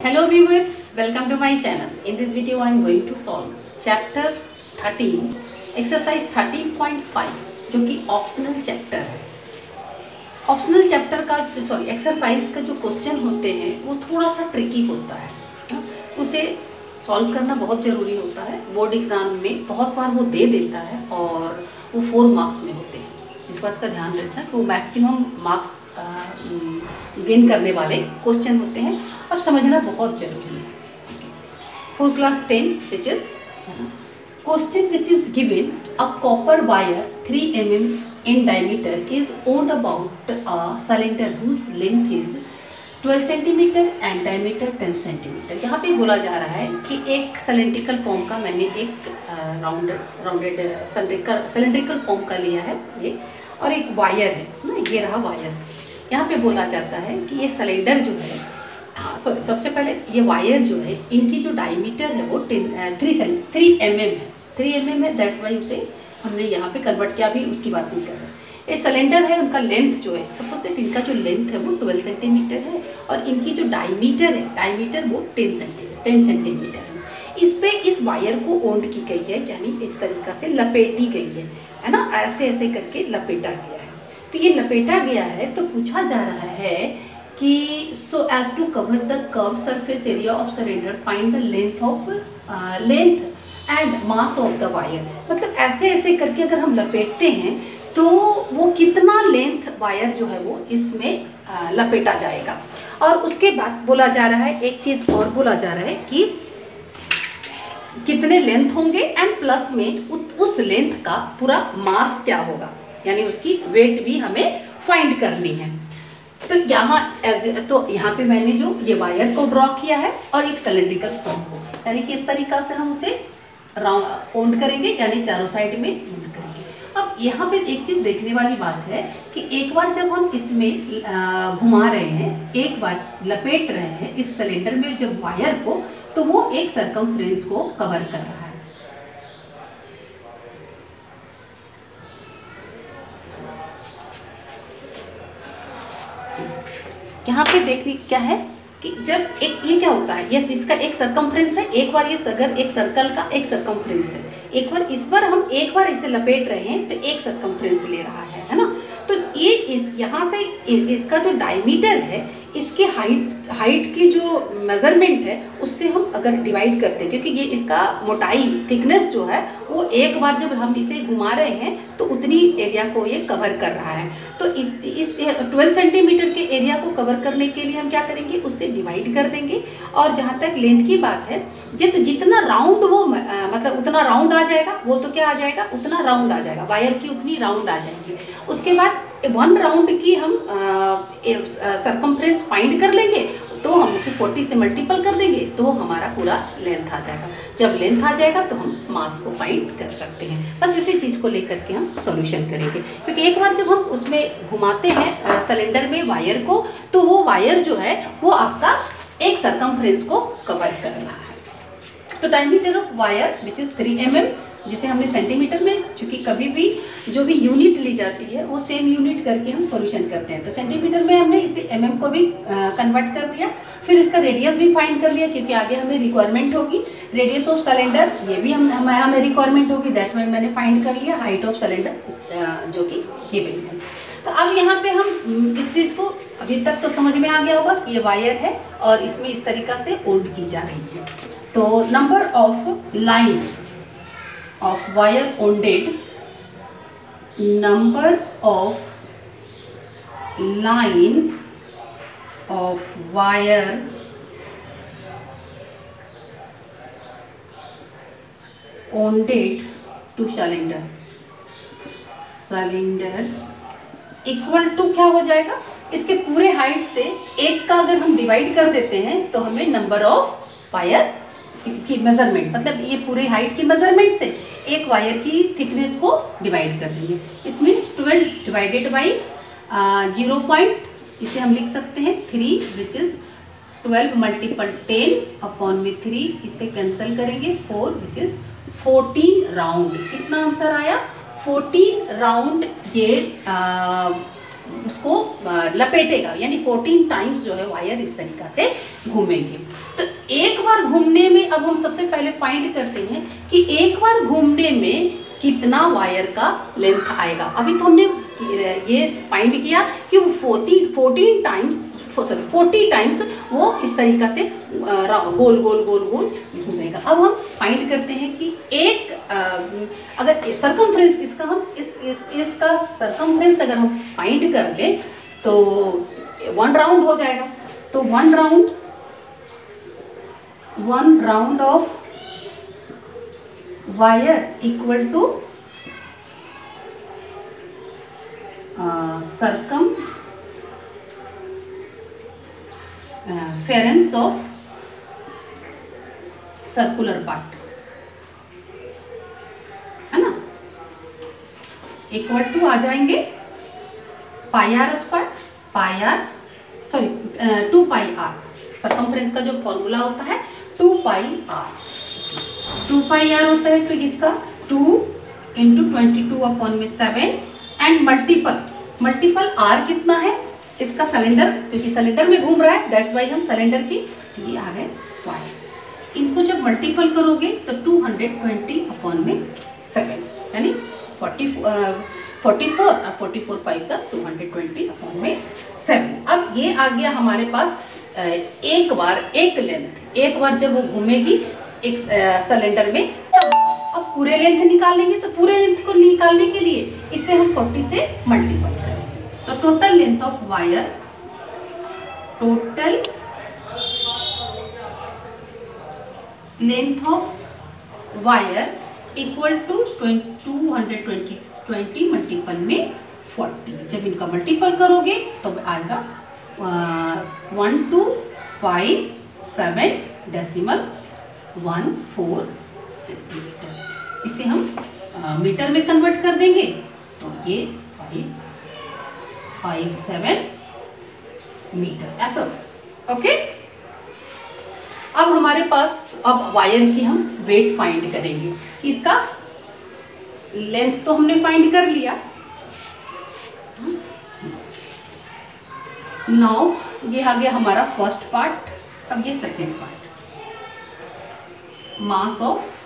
Hello viewers, welcome to my channel. In this video I am going to solve chapter 13 exercise 13.5 जो कि optional chapter है। Optional chapter का exercise का जो question होते हैं वो थोड़ा सा ट्रिकी होता है, उसे सॉल्व करना बहुत ज़रूरी होता है। बोर्ड एग्ज़ाम में बहुत बार वो दे देता है और वो 4 मार्क्स में होते हैं। इस बात का ध्यान रखना कि वो मैक्सिमम मार्क्स गेन करने वाले क्वेश्चन होते हैं और समझना बहुत जरूरी है। For class 10 which is question which is given a copper wire 3 mm in diameter is wound about a cylinder whose length is 12 cm and diameter 10 cm। यहाँ पे बोला जा रहा है कि एक सिलेंड्रिकल फॉर्म का मैंने एक राउंडेड सिलेंड्रिकल फॉर्म का लिया है ये, और एक वायर है ना, ये रहा वायर। यहाँ पे बोला जाता है कि ये सिलेंडर जो है, सबसे पहले ये वायर जो है इनकी जो डायमीटर है वो 3 mm है। 3 mm है, दैट्स वाई उसे हमने यहाँ पे कन्वर्ट किया, भी उसकी बात नहीं कर रहे। ये सिलेंडर है, उनका लेंथ जो है, सपोज दैट इनका जो लेंथ है वो 12 सेंटीमीटर है और इनकी जो डायमीटर है, डायमीटर वो 10 सेंटीमीटर है। इस पे इस वायर को ओंड की गई है, यानी इस तरीक़ा से लपेटी गई है ना, ऐसे ऐसे करके लपेटा गया है। तो ये लपेटा गया है तो पूछा जा रहा है कि so as to cover the curve surface area of cylinder find the length and mass of the wire. मतलब ऐसे ऐसे करके अगर हम लपेटते हैं तो वो कितना लेंथ वायर जो है वो इसमें लपेटा जाएगा। और उसके बाद बोला जा रहा है, एक चीज़ और बोला जा रहा है कि कितने लेंथ होंगे एंड प्लस में उस लेंथ का पूरा मास क्या होगा, यानी उसकी वेट भी हमें फाइंड करनी है। तो यहाँ पे मैंने जो ये वायर को ड्रॉ किया है और एक सिलेंड्रिकल फॉर्म को, यानी कि इस तरीक़ा से हम उसे राउंड करेंगे, यानी चारों साइड में राउंड करेंगे। अब यहाँ पे एक चीज़ देखने वाली बात है कि एक बार जब हम इसमें घुमा रहे हैं, एक बार लपेट रहे हैं इस सिलेंडर में जब वायर को, तो वो एक सरकमफ्रेंस को कवर कर रहा है। यहाँ पे देखिए क्या है कि जब ये क्या होता है, यस इसका एक सरकमफ्रेंस है, एक बार ये अगर एक सर्कल का एक सरकमफ्रेंस है, एक बार हम एक बार इसे लपेट रहे हैं तो एक सरकमफ्रेंस ले रहा है ना। तो ये यहाँ से इसका जो डायमीटर है, इसके हाइट की जो मेज़रमेंट है उससे हम अगर डिवाइड करते हैं, क्योंकि ये इसका मोटाई थिकनेस जो है वो एक बार जब हम इसे घुमा रहे हैं तो उतनी एरिया को ये कवर कर रहा है। तो इस 12 सेंटीमीटर के एरिया को कवर करने के लिए हम क्या करेंगे, उससे डिवाइड कर देंगे। और जहाँ तक लेंथ की बात है, तो जितना राउंड वो मतलब उतना राउंड आ जाएगा, वो तो क्या आ जाएगा, उतना राउंड आ जाएगा, वायर की उतनी राउंड आ जाएगी। उसके बाद 1 राउंड की हम सरकमफ्रेंस फाइंड कर लेंगे, तो हम उसे 40 से मल्टीपल कर देंगे तो हमारा पूरा लेंथ आ जाएगा। जब लेंथ आ जाएगा तो हम मास को फाइंड कर सकते हैं। बस इसी चीज़ को लेकर के हम सॉल्यूशन करेंगे, क्योंकि एक बार जब हम उसमें घुमाते हैं सिलेंडर में वायर को, तो वो वायर जो है वो आपका एक सरकमफ्रेंस को कवर कर रहा है। तो diameter of wire which is 3 mm, जिसे हमने सेंटीमीटर में, चूँकि कभी भी जो भी यूनिट ली जाती है वो सेम यूनिट करके हम सॉल्यूशन करते हैं, तो सेंटीमीटर में हमने इसे mm को भी कन्वर्ट कर दिया। फिर इसका रेडियस भी फाइंड कर लिया, क्योंकि आगे हमें रिक्वायरमेंट होगी रेडियस ऑफ सिलेंडर, ये भी हमें रिक्वायरमेंट होगी, दैट्स वाई मैंने फाइंड कर लिया हाइट ऑफ सिलेंडर जो कि गिवन है। तो अब यहाँ पे हम इस चीज़ को, अभी तक तो समझ में आ गया होगा कि ये वायर है और इसमें इस तरीक़ा से ओल्ड की जा रही है। तो number of line of wire onded, number of line of wire onded to cylinder equal to क्या हो जाएगा, इसके पूरे हाइट से एक का अगर हम डिवाइड कर देते हैं तो हमें नंबर ऑफ वायर की मेजरमेंट, मतलब ये पूरे हाइट की मेजरमेंट से एक वायर की थिकनेस को डिवाइड कर देंगे। It means 12 divided by 0. इसे हम लिख सकते हैं 3, विच इज़ 12 मल्टीपल 10 अपॉन में 3, इसे कैंसिल करेंगे 4, विच इज़ 14 राउंड। कितना आंसर आया, 14 राउंड ये उसको लपेटेगा, यानी 14 टाइम्स जो है वायर इस तरीका से घूमेंगे। तो एक बार घूमने में अब हम सबसे पहले फाइंड करते हैं कि एक बार घूमने में कितना वायर का लेंथ आएगा। अभी तो हमने ये फाइंड किया कि 40 टाइम्स वो इस तरीका से गोल गोल गोल गोल घूमेगा। अब हम फाइंड करते हैं कि एक अगर सरकमफ्रेंस इसका हम इसका सरकमफ्रेंस अगर हम फाइंड कर ले तो 1 राउंड हो जाएगा। तो 1 round of wire equal to circumference of circular part, है ना, इक्वल टू आ जाएंगे pi r square, 2 pi r. Circumference का जो फॉर्मूला होता है 2 पाई आर होता है। तो इसका 2 इंटू 22/7 एंड मल्टीपल आर कितना है इसका, सिलेंडर, क्योंकि सिलेंडर में घूम रहा है, दैट्स वाई हम सिलेंडर की ये आ गए वाई। इनको जब मल्टीपल करोगे तो 220/7 यानी 44 और 44 5 220/7। अब ये आ गया हमारे पास एक बार जब वो घूमेगी एक सिलेंडर में, तब अब पूरे लेंथ निकालेंगे। तो पूरे लेंथ को निकालने के लिए इसे हम 40 से मल्टीपल करेंगे। तो total length of wire equal to 220 multiple में 40। जब इनका मल्टीपल करोगे तो आएगा 1257.14 सेंटीमीटर। इसे हम मीटर में कन्वर्ट कर देंगे तो ये 557 मीटर अप्रोक्स। ओके, अब हमारे पास अब वायर की हम वेट फाइंड करेंगे। इसका लेंथ तो हमने फाइंड कर लिया। नाउ ये आ गया हमारा फर्स्ट पार्ट। अब ये second part, mass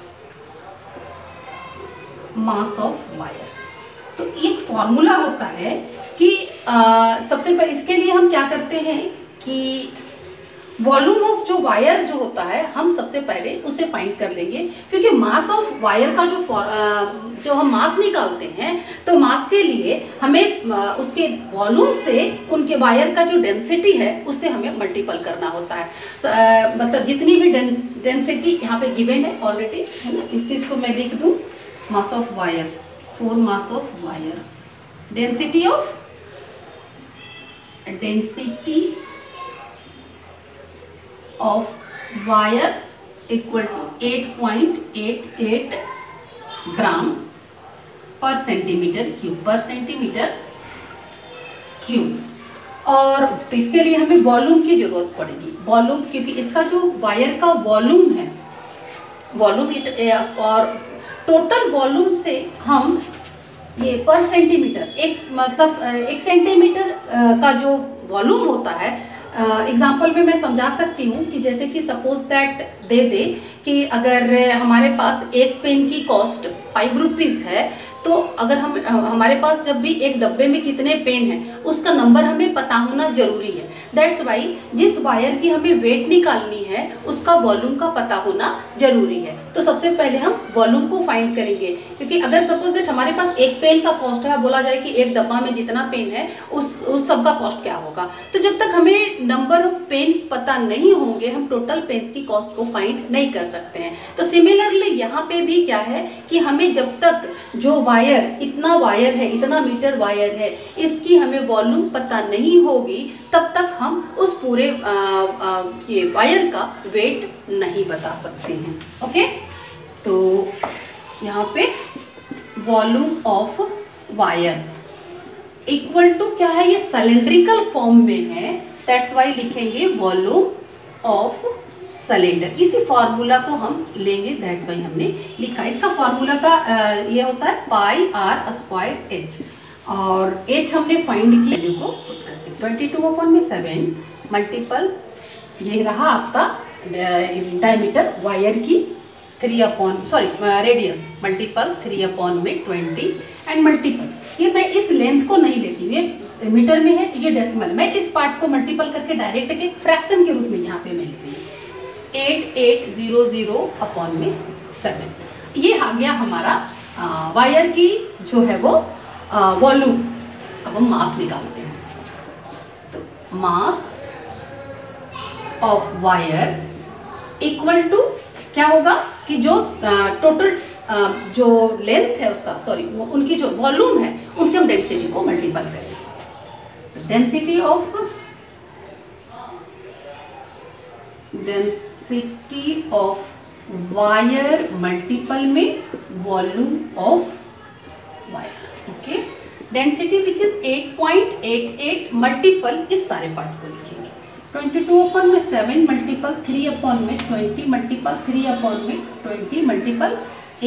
of wire. तो एक फॉर्मूला होता है कि सबसे पहले इसके लिए हम क्या करते हैं कि वॉल्यूम ऑफ जो वायर जो होता है हम सबसे पहले उसे फाइंड कर लेंगे, क्योंकि मास ऑफ वायर का जो हम मास निकालते हैं तो मास के लिए हमें उसके वॉल्यूम से उनके वायर का जो डेंसिटी है उससे हमें मल्टीपल करना होता है। मतलब जितनी भी डेंसिटी यहाँ पे गिवन है ऑलरेडी, है ना, इस चीज़ को मैं लिख दूँ, mass of wire, 4 mass of wire, density of wire equal to 8.88 gram per centimetre cube. और तो इसके लिए हमें वॉल्यूम की जरूरत पड़ेगी। वॉल्यूम, क्योंकि इसका जो वायर का वॉल्यूम है, और टोटल वॉल्यूम से हम ये पर सेंटीमीटर, मतलब 1 सेंटीमीटर का जो वॉल्यूम होता है, एग्जाम्पल में मैं समझा सकती हूँ कि जैसे कि सपोज दैट दे कि अगर हमारे पास एक पेन की कॉस्ट 5 रुपीज़ है, तो अगर हमारे पास जब भी एक डब्बे में कितने पेन हैं उसका नंबर हमें पता होना जरूरी है। दैट्स वाई जिस वायर की हमें वेट निकालनी है उसका वॉल्यूम का पता होना जरूरी है। तो सबसे पहले हम वॉल्यूम को फाइंड करेंगे, क्योंकि अगर सपोज दैट हमारे पास एक पेन का कॉस्ट है, बोला जाए कि एक डब्बा में जितना पेन है उस सब का कॉस्ट क्या होगा। तो जब तक हमें नंबर ऑफ पेन्स पता नहीं होंगे हम टोटल पेन्स की कॉस्ट को फाइंड नहीं कर सकते हैं। तो सिमिलरली यहाँ पे भी क्या है कि हमें जब तक जो वायर, इतना वायर है, इतना मीटर वायर है, इसकी हमें वॉल्यूम पता नहीं होगी तब तक हम उस पूरे ये वायर का वेट नहीं बता सकते हैं। ओके, तो यहाँ पे volume of wire equal to क्या है, ये सिलेंड्रिकल फॉर्म में है, दैट्स वाई लिखेंगे वॉल्यूम ऑफ सिलेंडर। इसी फॉर्मूला को हम लेंगे, दैट्स वाई हमने लिखा। इसका फॉर्मूला का ये होता है पाई आर स्क्वायर एच। और एच हमने फाइंड की वैल्यू को पुट करते हैं। 22/7 मल्टीपल ये रहा आपका डायमीटर वायर की रेडियस मल्टीपल 3/20 एंड मल्टीपल ये मैं इस लेंथ को नहीं लेती हूँ, ये मीटर में है, ये डेसिमल, मैं इस पार्ट को मल्टीपल करके डायरेक्ट के फ्रैक्शन के रूप में यहाँ पे मैं लिख रही हूँ 8800/7। ये आ गया हमारा वायर की जो है वो वॉल्यूम। अब हम मास निकालते हैं, तो mass of wire equal to क्या होगा कि जो टोटल जो लेंथ है उसका उनकी जो वॉल्यूम है उनसे हम डेंसिटी को मल्टीपल करेंगे। तो डेंसिटी ऑफ वायर मल्टीपल में volume of wire. Okay, density which is 8.88 multiple इस सारे पार्ट को लिखेंगे 22/7 मल्टीपल 3/20 मल्टीपल 3/20 मल्टीपल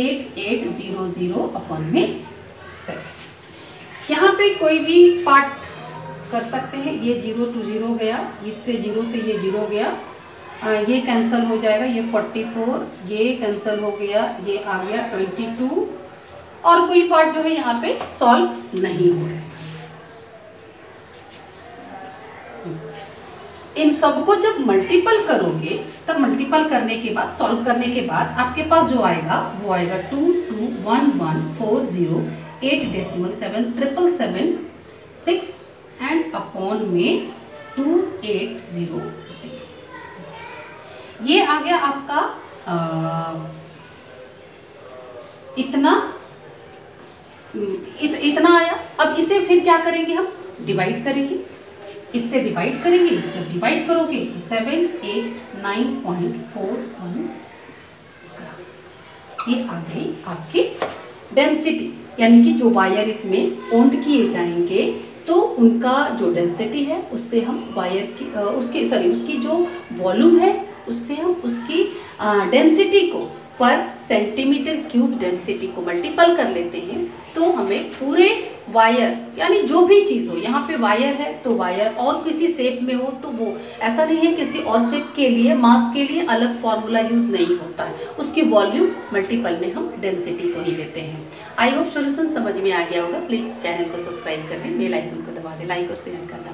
8800/7। यहाँ पे कोई भी पार्ट कर सकते हैं, ये 0 to 0 गया, इससे 0 से ये 0 गया, ये कैंसिल हो जाएगा, ये 44, ये कैंसिल हो गया, ये आ गया 22, और कोई पार्ट जो है यहाँ पे सॉल्व नहीं हो रहा है। इन सबको जब मल्टीपल करोगे तब मल्टीपल करने के बाद सॉल्व करने के बाद आपके पास जो आएगा वो आएगा 221140 एंड अपॉन में 2800। ये आ गया आपका इतना आया। अब इसे फिर क्या करेंगे, हम डिवाइड करेंगे, इससे डिवाइड करेंगे, जब डिवाइड करोगे तो 789.41 ये आ गई आपकी डेंसिटी, यानी कि जो वायर इसमें पॉन्ड किए जाएंगे तो उनका जो डेंसिटी है उससे हम वायर की उसकी जो वॉल्यूम है उससे हम उसकी डेंसिटी को पर सेंटीमीटर क्यूब डेंसिटी को मल्टीपल कर लेते हैं, तो हमें पूरे वायर यानी जो भी चीज़ हो, यहाँ पे वायर है तो वायर और किसी शेप में हो तो वो ऐसा नहीं है, किसी और शेप के लिए मास के लिए अलग फॉर्मूला यूज़ नहीं होता है, उसकी वॉल्यूम मल्टीपल में हम डेंसिटी को ही लेते हैं। आई होप सॉल्यूशन समझ में आ गया होगा। प्लीज़ चैनल को सब्सक्राइब कर लें, बेल आइकन को दबा दें, लाइक और शेयर करना